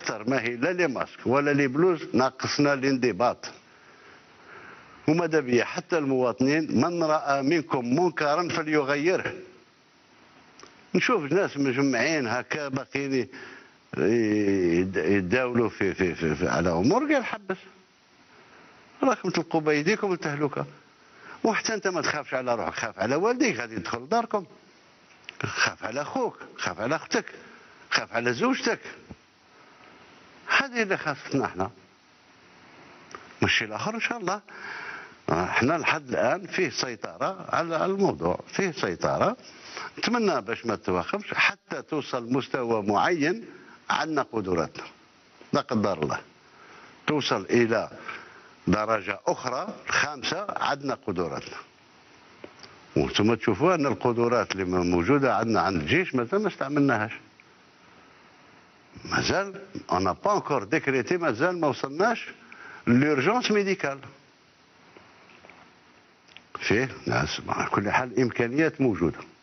اكثر ما هي لا لي ماسك ولا لي بلوز، ناقصنا الانضباط. وماذا بيا حتى المواطنين، من راى منكم منكرا فليغيره. نشوف ناس مجمعين هكا باقيين يتداولوا في على امور، قال حبس، راكم تلقوا بايديكم التهلكه. وحتى انت ما تخافش على روحك، خاف على والديك غادي يدخل داركم، خاف على اخوك، خاف على اختك، خاف على زوجتك. هذه اللي خافتنا احنا، ماشي الاخر. ان شاء الله احنا لحد الان فيه سيطره على الموضوع، فيه سيطره. نتمنى باش ما تتوقفش حتى توصل مستوى معين. عندنا قدراتنا، لا قدر الله توصل الى درجه اخرى 5، عندنا قدراتنا. وانتم تشوفوا ان القدرات اللي موجوده عندنا عند الجيش مازال ما استعملناهاش، مازال انا با انكور ديكريتي، مازال ما وصلناش لورجونس ميديكال. فيه ناس على كل حال الامكانيات موجوده.